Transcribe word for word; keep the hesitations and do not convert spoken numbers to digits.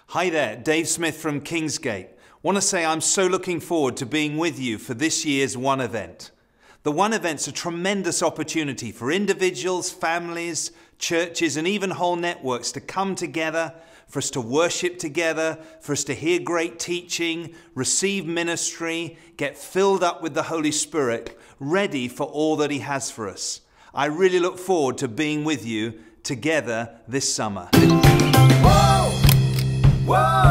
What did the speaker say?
Hi there, Dave Smith from KingsGate. Want to say I'm so looking forward to being with you for this year's One Event. The One Event's a tremendous opportunity for individuals, families, churches and even whole networks to come together, for us to worship together, for us to hear great teaching, receive ministry, get filled up with the Holy Spirit, ready for all that He has for us. I really look forward to being with you together this summer. Whoa! Whoa!